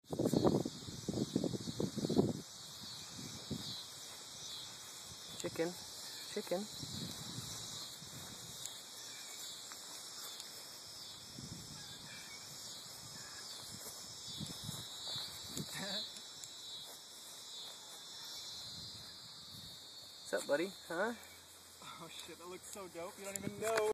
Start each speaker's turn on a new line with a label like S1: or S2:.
S1: Chicken. Chicken. What's up, buddy? Huh?
S2: Oh shit, that looks so dope. You don't even know.